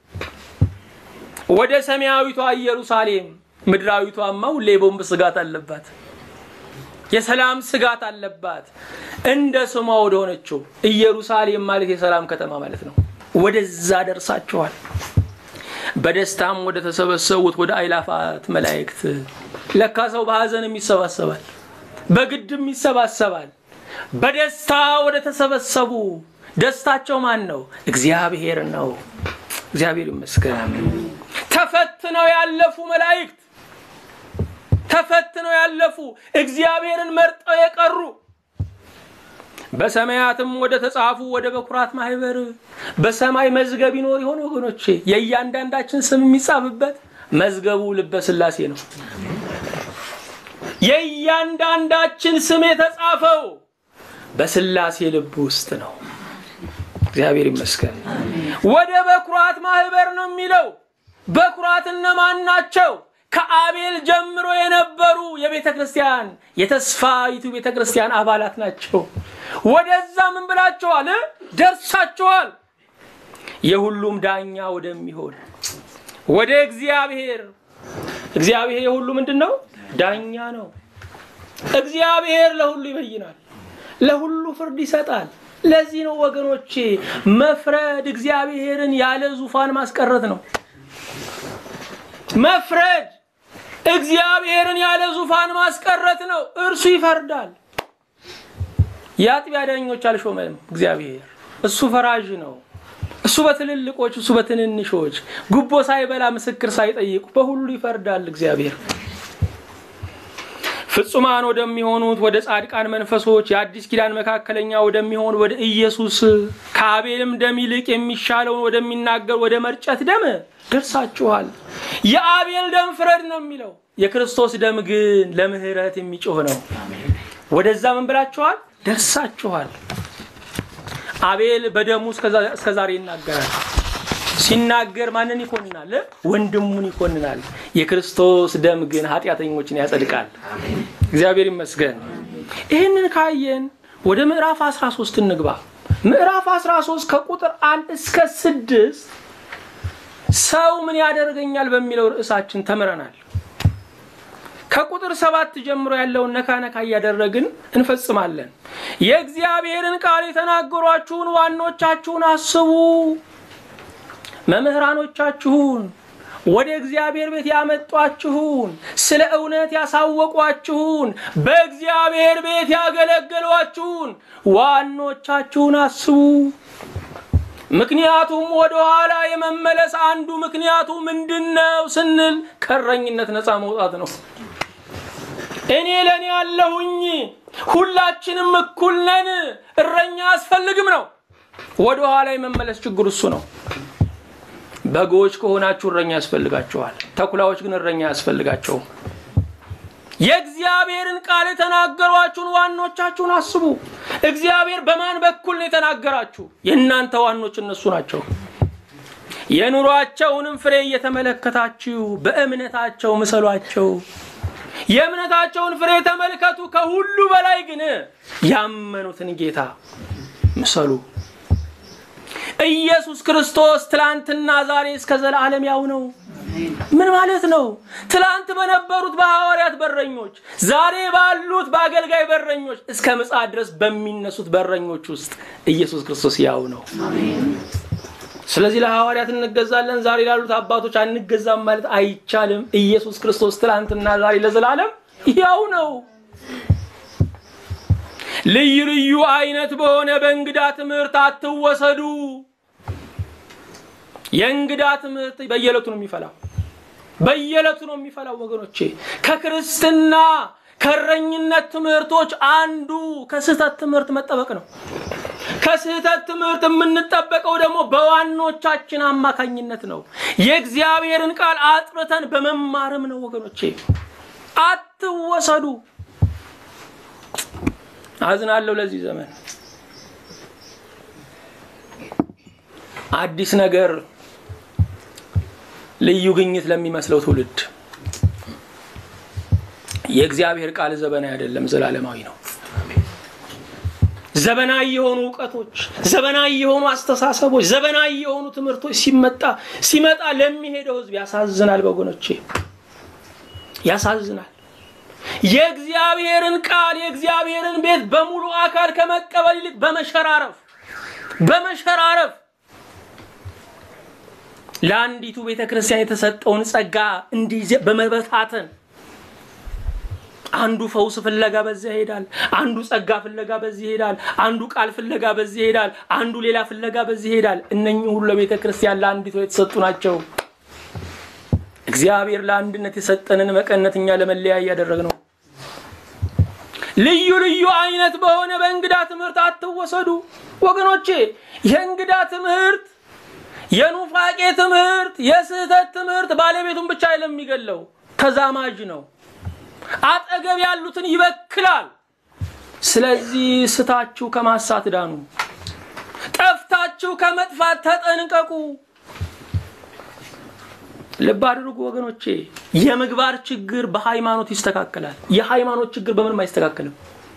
ወደ ሰማያዊቷ ኢየሩሳሌም። ምድራዊቷማ ሁሌ ቦምብ ስጋት አለባት፣ የሰላም ስጋት አለባት። እንደ ስሟ ወደ ሆነችው ኢየሩሳሌም ማለት የሰላም ከተማ ማለት ነው። ወደዛ ደርሳችኋል። በደስታም ወደ ተሰበሰቡት ወደ አእላፋት መላእክት። ለካ ሰው በሐዘንም ይሰባሰባል፣ በግድም ይሰባሰባል። በደስታ ወደ ተሰበሰቡ ደስታቸው ማን ነው? እግዚአብሔር ነው። እግዚአብሔር ይመስገን። ተፈትነው ያለፉ መላእክት፣ ተፈትነው ያለፉ እግዚአብሔርን መርጠው የቀሩ በሰማያትም ወደ ተጻፉ ወደ በኩራት ማህበር። በሰማይ መዝገብ ይኖር ይሆን ወገኖቼ? የእያንዳንዳችን ስም የሚጻፍበት መዝገቡ ልበ ሥላሴ ነው። የእያንዳንዳችን ስም የተጻፈው በሥላሴ ልብ ውስጥ ነው። እግዚአብሔር ይመስገን። ወደ በኩራት ማህበር ነው የሚለው። በኩራት እነማን ናቸው? ከአቤል ጀምሮ የነበሩ የቤተ ክርስቲያን የተስፋይቱ ቤተ ክርስቲያን አባላት ናቸው። ወደዛ ምን ብላችኋል? ደርሳችኋል። የሁሉም ዳኛ ወደሚሆን ወደ እግዚአብሔር የሁሉ ምንድነው? ዳኛ ነው። እግዚአብሔር ለሁሉ ይበይናል፣ ለሁሉ ፍርድ ይሰጣል። ለዚህ ነው ወገኖቼ መፍረድ እግዚአብሔርን ያለ ዙፋን ማስቀረት ነው። መፍረድ እግዚአብሔርን ያለ ዙፋን ማስቀረት ነው። እርሱ ይፈርዳል። የአጥቢያ ዳኞች አልሾመም እግዚአብሔር። እሱ ፈራጅ ነው። እሱ በትልልቆች እሱ በትንንሾች ጉቦ ሳይበላ ምስክር ሳይጠይቁ በሁሉ ይፈርዳል እግዚአብሔር። ፍጹማን ወደሚሆኑት ወደ ጻድቃን መንፈሶች የአዲስ ኪዳን መካከለኛ ወደሚሆን ወደ ኢየሱስ ከአቤልም ደም ይልቅ የሚሻለውን ወደሚናገር ወደ መርጨት ደም ደርሳችኋል። የአቤል ደም ፍረድ ነው የሚለው፣ የክርስቶስ ደም ግን ለምህረት የሚጮህ ነው። ወደዛ ምን ብላችኋል? ደርሳችኋል። አቤል በደሙ እስከዛሬ ይናገራል። ሲናገር ማንን ይኮንናል? ወንድሙን ይኮንናል። የክርስቶስ ደም ግን ኃጢአተኞችን ያጸድቃል። እግዚአብሔር ይመስገን። ይህንን ካየን ወደ ምዕራፍ 13 እንግባ። ምዕራፍ 13 ከቁጥር 1 እስከ 6 ሰው ምን ያደርገኛል በሚለው ርዕሳችን ተምረናል። ከቁጥር 7 ጀምሮ ያለውን ነካነካ ያደረግን እንፈጽማለን። የእግዚአብሔርን ቃል የተናገሯችሁን ዋኖቻችሁን አስቡ። መምህራኖቻችሁን ወደ እግዚአብሔር ቤት ያመጧችሁን ስለ እውነት ያሳወቋችሁን በእግዚአብሔር ቤት ያገለገሏችሁን ዋኖቻችሁን አስቡ። ምክንያቱም ወደ ኋላ የመመለስ አንዱ ምክንያቱ ምንድነው ስንል ከእረኝነት ነፃ መውጣት ነው። እኔ ለኔ ያለሁኝ ሁላችንም እኩል ነን፣ እረኛ አስፈልግም ነው። ወደ ኋላ የመመለስ ችግር እሱ ነው። በጎች ከሆናችሁ እረኛ ያስፈልጋችኋል። ተኩላዎች ግን እረኛ ያስፈልጋቸው። የእግዚአብሔርን ቃል የተናገሯችሁን ዋኖቻችሁን አስቡ። እግዚአብሔር በማን በኩል ነው የተናገራችሁ? የእናንተ ዋኖች እነሱ ናቸው። የኑሯቸውንም ፍሬ እየተመለከታችሁ በእምነታቸው ምሰሏቸው። የእምነታቸውን ፍሬ ተመልከቱ። ከሁሉ በላይ ግን ያመኑትን ጌታ ምሰሉ። ኢየሱስ ክርስቶስ ትላንትና ዛሬ እስከ ዘላለም ያው ነው። ምን ማለት ነው? ትላንት በነበሩት በሐዋርያት በረኞች፣ ዛሬ ባሉት በአገልጋይ በረኞች፣ እስከ ምጽአት ድረስ በሚነሱት በረኞች ውስጥ ኢየሱስ ክርስቶስ ያው ነው። ስለዚህ ለሐዋርያት እንገዛለን፣ ዛሬ ላሉት አባቶች አንገዛም ማለት አይቻልም። ኢየሱስ ክርስቶስ ትላንትና ዛሬ ለዘላለም ያው ነው። ልዩ ልዩ አይነት በሆነ በእንግዳ ትምህርት አትወሰዱ። የእንግዳ ትምህርት በየዕለቱ ነው የሚፈላው፣ በየዕለቱ ነው የሚፈላው ወገኖቼ። ከክርስትና ከረኝነት ትምህርቶች አንዱ ከስህተት ትምህርት መጠበቅ ነው። ከስህተት ትምህርት የምንጠበቀው ደግሞ በዋኖቻችን አማካኝነት ነው። የእግዚአብሔርን ቃል አጥርተን በመማርም ነው ወገኖቼ። አትወሰዱ። አዝናለሁ ለዚህ ዘመን አዲስ ነገር ልዩ ግኝት ለሚመስለው ትውልድ የእግዚአብሔር ቃል ዘመናዊ አይደለም፣ ዘላለማዊ ነው። ዘመናዊ የሆኑ ዕውቀቶች፣ ዘመናዊ የሆኑ አስተሳሰቦች፣ ዘመናዊ የሆኑ ትምህርቶች ሲመጣ ለሚሄደው ህዝብ ያሳዝናል ወገኖቼ፣ ያሳዝናል። የእግዚአብሔርን ቃል የእግዚአብሔርን ቤት በሙሉ አካል ከመቀበል ይልቅ በመሸራረፍ ለአንዲቱ ቤተክርስቲያን የተሰጠውን ጸጋ እንዲህ በመበታተን አንዱ ፈውስ ፍለጋ በዚህ ይሄዳል፣ አንዱ ጸጋ ፍለጋ በዚህ ይሄዳል፣ አንዱ ቃል ፍለጋ በዚህ ይሄዳል፣ አንዱ ሌላ ፍለጋ በዚህ ይሄዳል። እነኚህ ሁሉ ለቤተክርስቲያን ለአንዲቱ የተሰጡ ናቸው። እግዚአብሔር ለአንድነት የሰጠንን መቀነትኛ ለመለያ ያደረግነው። ልዩ ልዩ አይነት በሆነ በእንግዳ ትምህርት አትወሰዱ ወገኖቼ። የእንግዳ ትምህርት፣ የኑፋቄ ትምህርት፣ የስህተት ትምህርት ባለቤቱን ብቻ አይደለም የሚገለው፣ ተዛማጅ ነው። አጠገብ ያሉትን ይበክላል። ስለዚህ ስታችሁ ከማሳት ዳኑ፣ ጠፍታችሁ ከመጥፋት ተጠንቀቁ። ልብ አድርጉ ወገኖቼ። የምግባር ችግር በሃይማኖት ይስተካከላል፣ የሃይማኖት ችግር በምንም አይስተካከልም።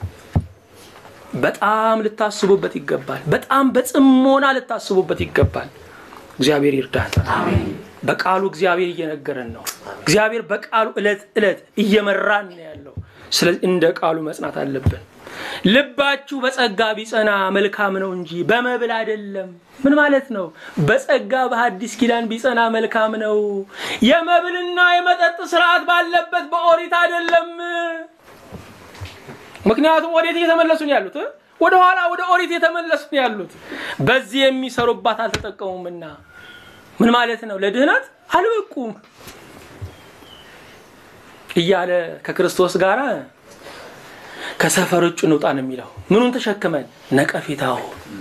በጣም ልታስቡበት ይገባል። በጣም በጽሞና ልታስቡበት ይገባል። እግዚአብሔር ይርዳን። አሜን። በቃሉ እግዚአብሔር እየነገረን ነው። እግዚአብሔር በቃሉ እለት እየመራን ነው ያለው። ስለዚህ እንደ ቃሉ መጽናት አለብን። ልባችሁ በጸጋ ቢጸና መልካም ነው እንጂ በመብል አይደለም። ምን ማለት ነው? በጸጋ በሐዲስ ኪዳን ቢጸና መልካም ነው። የመብልና የመጠጥ ስርዓት ባለበት በኦሪት አይደለም። ምክንያቱም ወዴት እየተመለሱ ነው ያሉት? ወደ ኋላ ወደ ኦሪት እየተመለሱ ነው ያሉት። በዚህ የሚሰሩባት አልተጠቀሙምና ምን ማለት ነው? ለድህነት አልበቁም እያለ ከክርስቶስ ጋር ከሰፈር ውጭ እንውጣ ነው የሚለው። ምኑን ተሸክመን? ነቀፌታው።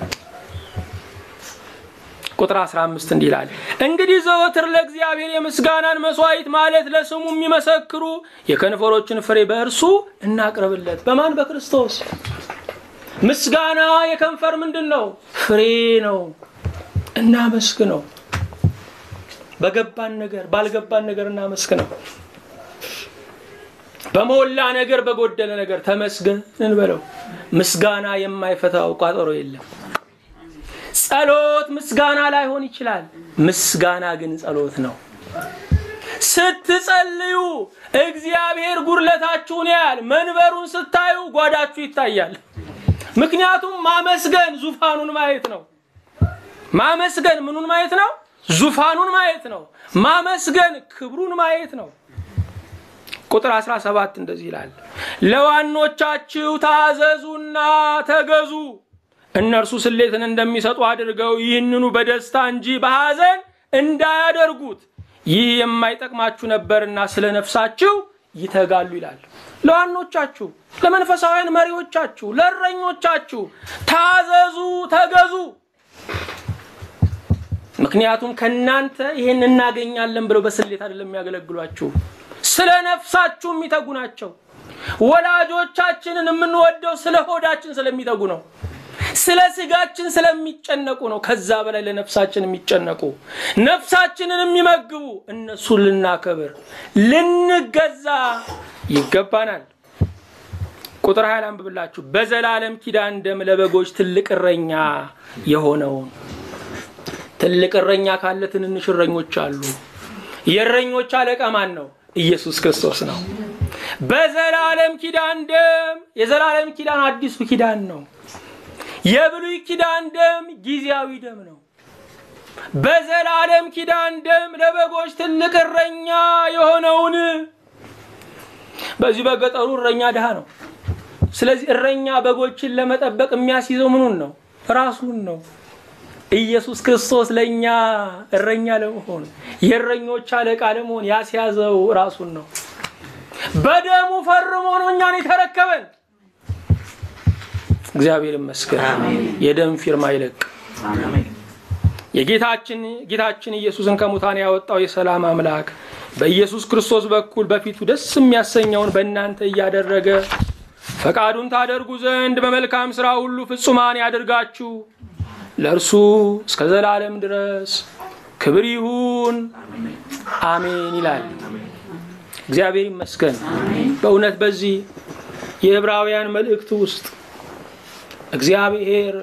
ቁጥር 15 እንዲህ ይላል፣ እንግዲህ ዘወትር ለእግዚአብሔር የምስጋናን መስዋዕት ማለት ለስሙ የሚመሰክሩ የከንፈሮችን ፍሬ በእርሱ እናቅርብለት። በማን? በክርስቶስ። ምስጋና የከንፈር ምንድነው? ፍሬ ነው። እናመስግነው። በገባን ነገር ባልገባን ነገር እናመስግነው። በሞላ ነገር በጎደለ ነገር ተመስገን እንበለው። ምስጋና የማይፈታው ቋጠሮ የለም። ጸሎት ምስጋና ላይሆን ይችላል፣ ምስጋና ግን ጸሎት ነው። ስትጸልዩ እግዚአብሔር ጉድለታችሁን ያያል። መንበሩን ስታዩ ጓዳችሁ ይታያል። ምክንያቱም ማመስገን ዙፋኑን ማየት ነው። ማመስገን ምኑን ማየት ነው? ዙፋኑን ማየት ነው። ማመስገን ክብሩን ማየት ነው። ቁጥር 17 እንደዚህ ይላል፣ ለዋኖቻችሁ ታዘዙና ተገዙ፣ እነርሱ ስሌትን እንደሚሰጡ አድርገው ይህንኑ በደስታ እንጂ በሐዘን እንዳያደርጉት፣ ይህ የማይጠቅማችሁ ነበርና ስለ ነፍሳችሁ ይተጋሉ ይላል። ለዋኖቻችሁ፣ ለመንፈሳውያን መሪዎቻችሁ፣ ለእረኞቻችሁ ታዘዙ፣ ተገዙ። ምክንያቱም ከናንተ ይሄን እናገኛለን ብለው በስሌት አይደለም የሚያገለግሏችሁ፣ ስለ ነፍሳችሁ የሚተጉ ናቸው። ወላጆቻችንን የምንወደው ስለ ሆዳችን ስለሚተጉ ነው። ስለ ስጋችን ስለሚጨነቁ ነው። ከዛ በላይ ለነፍሳችን የሚጨነቁ ነፍሳችንን የሚመግቡ እነሱን ልናከብር ልንገዛ ይገባናል። ቁጥር 20 አንብብላችሁ በዘላለም ኪዳን ደም ለበጎች ትልቅ እረኛ የሆነው ትልቅ እረኛ ካለ ትንንሽ እረኞች አሉ። የእረኞች አለቃ ማን ነው? ኢየሱስ ክርስቶስ ነው። በዘላለም ኪዳን ደም የዘላለም ኪዳን አዲሱ ኪዳን ነው። የብሉይ ኪዳን ደም ጊዜያዊ ደም ነው። በዘላለም ኪዳን ደም ለበጎች ትልቅ እረኛ የሆነውን በዚህ በገጠሩ እረኛ ድሃ ነው። ስለዚህ እረኛ በጎችን ለመጠበቅ የሚያስይዘው ምኑን ነው? ራሱን ነው። ኢየሱስ ክርስቶስ ለኛ እረኛ ለመሆን የእረኞች አለቃ ለመሆን ያስያዘው ራሱን ነው። በደሙ ፈርሞ ነው እኛን የተረከበን። እግዚአብሔር ይመስገን። የደም ፊርማ ይለቅ። አሜን። የጌታችን ኢየሱስን ከሙታን ያወጣው የሰላም አምላክ በኢየሱስ ክርስቶስ በኩል በፊቱ ደስ የሚያሰኘውን በእናንተ ያደረገ ፈቃዱን ታደርጉ ዘንድ በመልካም ሥራ ሁሉ ፍጹማን ያድርጋችሁ። ለእርሱ እስከ ዘላለም ድረስ ክብር ይሁን አሜን ይላል። እግዚአብሔር ይመስገን። በእውነት በዚህ የዕብራውያን መልእክት ውስጥ እግዚአብሔር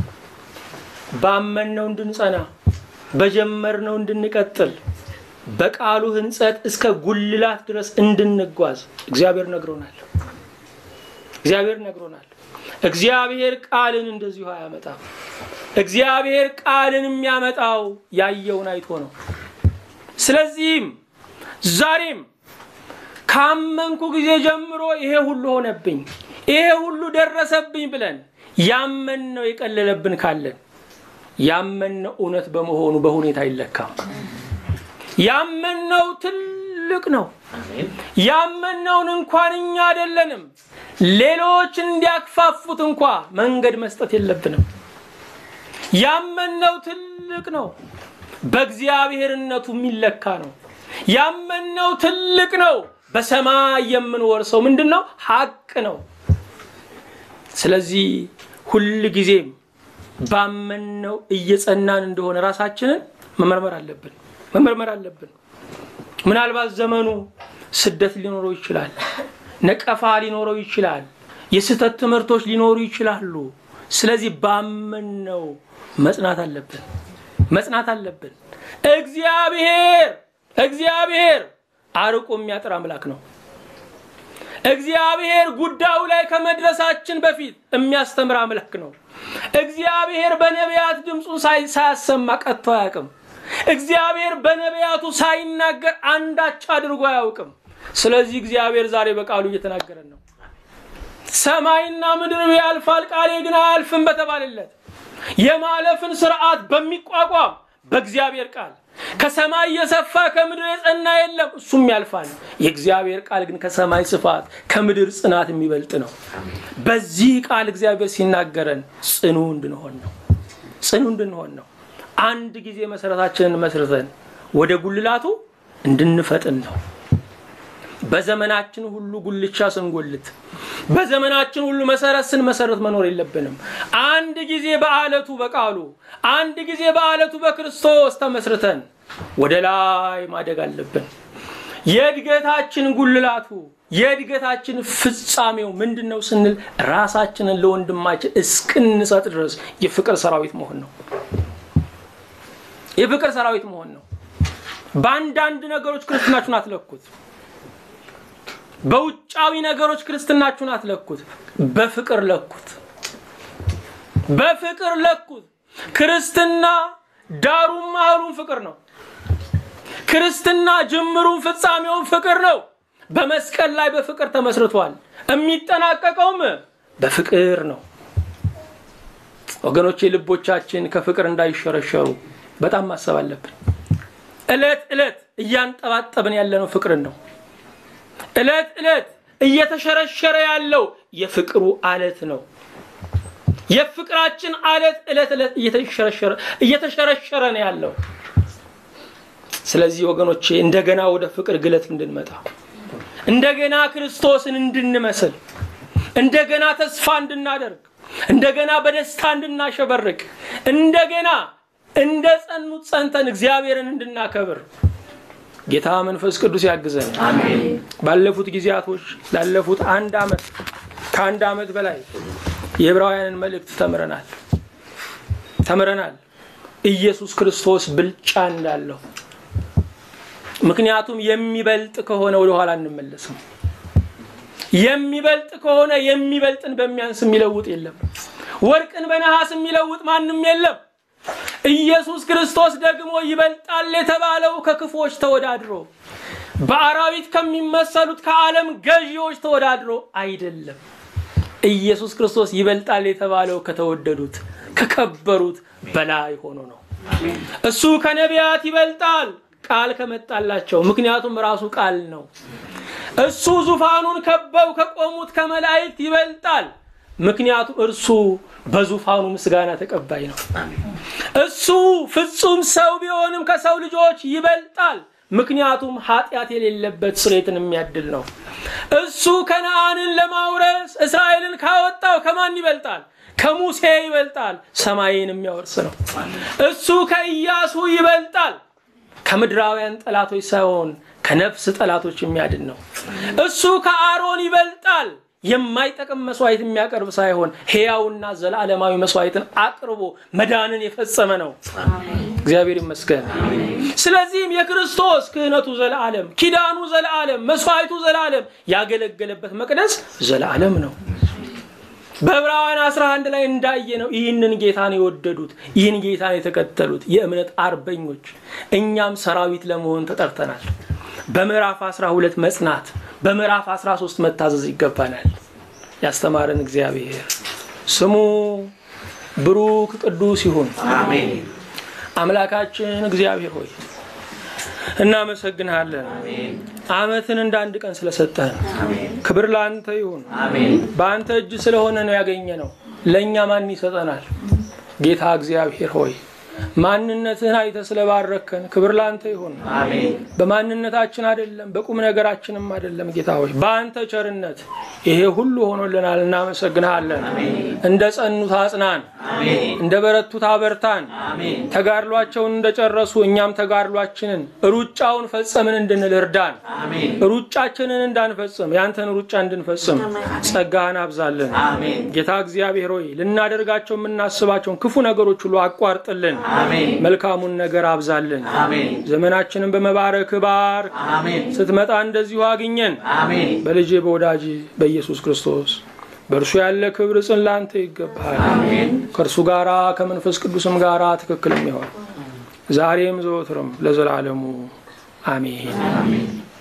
ባመንነው እንድንጸና በጀመርነው እንድንቀጥል በቃሉ ህንጸት እስከ ጉልላት ድረስ እንድንጓዝ እግዚአብሔር ነግሮናል። እግዚአብሔር ቃልን እንደዚሁ አያመጣም። እግዚአብሔር ቃልን የሚያመጣው ያየውን አይቶ ነው። ስለዚህም ዛሬም ካመንኩ ጊዜ ጀምሮ ይሄ ሁሉ ሆነብኝ፣ ይሄ ሁሉ ደረሰብኝ ብለን ያመንነው የቀለለብን ካለን ያመንነው እውነት በመሆኑ በሁኔታ አይለካም። ያመንነው ትልቅ ነው። ያመንነውን እንኳን እኛ አይደለንም ሌሎች እንዲያክፋፉት እንኳን መንገድ መስጠት የለብንም። ያመንነው ትልቅ ነው። በእግዚአብሔርነቱ የሚለካ ነው። ያመንነው ትልቅ ነው። በሰማይ የምንወርሰው ምንድነው? ሐቅ ነው። ስለዚህ ሁሉ ጊዜም ባመንነው እየጸናን እንደሆነ ራሳችንን መመርመር አለብን። ምናልባት ዘመኑ ስደት ሊኖረው ይችላል፣ ነቀፋ ሊኖረው ይችላል፣ የስተት ትምህርቶች ሊኖሩ ይችላሉ። ስለዚህ ባመንነው መጽናት አለብን። እግዚአብሔር አርቆ የሚያጥር አምላክ ነው። እግዚአብሔር ጉዳዩ ላይ ከመድረሳችን በፊት የሚያስተምር አምላክ ነው። እግዚአብሔር በነቢያት ድምጹን ሳያሰማ ቀጥቶ አያውቅም። እግዚአብሔር በነቢያቱ ሳይናገር አንዳች አድርጎ አያውቅም። ስለዚህ እግዚአብሔር ዛሬ በቃሉ እየተናገረን ነው። ሰማይና ምድር ያልፋል ቃሌ ግን አያልፍም በተባለለት የማለፍን ሥርዓት በሚቋቋም በእግዚአብሔር ቃል ከሰማይ የሰፋ ከምድር የጸና የለም፣ እሱም ያልፋል። የእግዚአብሔር ቃል ግን ከሰማይ ስፋት ከምድር ጽናት የሚበልጥ ነው። በዚህ ቃል እግዚአብሔር ሲናገረን ጽኑ እንድንሆን ነው። አንድ ጊዜ መሰረታችንን መስርተን ወደ ጉልላቱ እንድንፈጥን ነው። በዘመናችን ሁሉ ጉልቻ ስንጎልት፣ በዘመናችን ሁሉ መሰረት ስንመሰረት መኖር የለብንም። አንድ ጊዜ በአለቱ በቃሉ፣ አንድ ጊዜ በአለቱ በክርስቶስ ተመስርተን ወደ ላይ ማደግ አለብን። የእድገታችን ጉልላቱ፣ የእድገታችን ፍጻሜው ምንድነው ስንል ራሳችንን ለወንድማችን እስክንሰጥ ድረስ የፍቅር ሰራዊት መሆን ነው። በአንዳንድ ነገሮች ክርስትናችሁን አትለኩት። በውጫዊ ነገሮች ክርስትናችሁን አትለኩት። በፍቅር ለኩት። ክርስትና ዳሩም መሃሉም ፍቅር ነው። ክርስትና ጅምሩም ፍጻሜውም ፍቅር ነው። በመስቀል ላይ በፍቅር ተመስርቷል። የሚጠናቀቀውም በፍቅር ነው። ወገኖቼ ልቦቻችን ከፍቅር እንዳይሸረሸሩ በጣም ማሰብ አለብን። እለት እያንጠባጠብን ያለነው ፍቅርን ነው። እለት እየተሸረሸረ ያለው የፍቅሩ አለት ነው። የፍቅራችን አለት እለት እየተሸረሸረ ነው ያለው። ስለዚህ ወገኖቼ እንደገና ወደ ፍቅር ግለት እንድንመጣ፣ እንደገና ክርስቶስን እንድንመስል፣ እንደገና ተስፋ እንድናደርግ፣ እንደገና በደስታ እንድናሸበርቅ እንደገና እንደ ጸኑት ጸንተን እግዚአብሔርን እንድናከብር ጌታ መንፈስ ቅዱስ ያግዘን። አሜን። ባለፉት ጊዜያቶች ላለፉት ከአንድ ዓመት በላይ የዕብራውያንን መልእክት ተምረናል። ኢየሱስ ክርስቶስ ብልጫ እንዳለው ምክንያቱም የሚበልጥ ከሆነ ወደ ኋላ እንመለስም። የሚበልጥ ከሆነ የሚበልጥን በሚያንስ የሚለውጥ የለም። ወርቅን በነሐስ የሚለውጥ ማንም የለም። ኢየሱስ ክርስቶስ ደግሞ ይበልጣል የተባለው ከክፎች ተወዳድሮ በአራዊት ከሚመሰሉት ከዓለም ገዢዎች ተወዳድሮ አይደለም። ኢየሱስ ክርስቶስ ይበልጣል የተባለው ከተወደዱት ከከበሩት በላይ ሆኖ ነው። እሱ ከነቢያት ይበልጣል ቃል ከመጣላቸው፣ ምክንያቱም ራሱ ቃል ነው። እሱ ዙፋኑን ከበው ከቆሙት ከመላእክት ይበልጣል፣ ምክንያቱም እርሱ በዙፋኑ ምስጋና ተቀባይ ነው። እሱ ፍጹም ሰው ቢሆንም ከሰው ልጆች ይበልጣል፣ ምክንያቱም ኃጢአት የሌለበት ስርየትን የሚያድል ነው። እሱ ከነዓንን ለማውረስ እስራኤልን ካወጣው ከማን ይበልጣል? ከሙሴ ይበልጣል፣ ሰማይን የሚያወርስ ነው። እሱ ከኢያሱ ይበልጣል፣ ከምድራውያን ጠላቶች ሳይሆን ከነፍስ ጠላቶች የሚያድን ነው። እሱ ከአሮን ይበልጣል፣ የማይጠቅም መስዋዕት የሚያቀርብ ሳይሆን ሕያውና ዘላለማዊ መስዋዕትን አቅርቦ መዳንን የፈጸመ ነው። እግዚአብሔር ይመስገን። ስለዚህም የክርስቶስ ክህነቱ ዘላለም፣ ኪዳኑ ዘላለም፣ መስዋዕቱ ዘላለም፣ ያገለገለበት መቅደስ ዘላለም ነው። በዕብራውያን 11 ላይ እንዳየነው ይህንን ጌታን የወደዱት ይህን ጌታን የተከተሉት የእምነት አርበኞች እኛም ሰራዊት ለመሆን ተጠርተናል። በምዕራፍ 12 መጽናት፣ በምዕራፍ 13 መታዘዝ ይገባናል። ያስተማረን እግዚአብሔር ስሙ ብሩክ ቅዱስ ይሁን። አሜን። አምላካችን እግዚአብሔር ሆይ እናመሰግንሃለን። አሜን። ዓመትን እንዳንድ ቀን ስለሰጠን አሜን። ክብር ላንተ ይሁን። አሜን። በአንተ እጅ ስለሆነ ነው ያገኘነው። ለኛ ማን ይሰጠናል? ጌታ እግዚአብሔር ሆይ ማንነትህን አይተህ ስለባረከን ክብር ላንተ ይሁን። አሜን። በማንነታችን አይደለም በቁም ነገራችንም አይደለም ጌታ ሆይ በአንተ ቸርነት ይሄ ሁሉ ሆኖልናል። እናመሰግንሃለን። እንደ ጸኑት አጽናን፣ እንደ በረቱት አበርታን። ተጋድሏቸውን እንደጨረሱ እኛም ተጋድሏችንን ሩጫውን ፈጸምን እንድንል እርዳን። ሩጫችንን እንዳንፈጽም ያንተን ሩጫ እንድንፈጽም ጸጋህን አብዛልን። ጌታ እግዚአብሔር ሆይ ልናደርጋቸው የምናስባቸውን ክፉ ነገሮች ሁሉ አቋርጥልን። መልካሙን ነገር አብዛልን። ዘመናችንን በመባረክ ባርክ። ስትመጣ እንደዚሁ አግኘን። በልጅ በወዳጅ በኢየሱስ ክርስቶስ በእርሱ ያለ ክብር ጽን ላንተ ይገባል። ከእርሱ ጋራ ከመንፈስ ቅዱስም ጋራ ትክክል የሚሆን ዛሬም ዘወትርም ለዘላለሙ አሜን።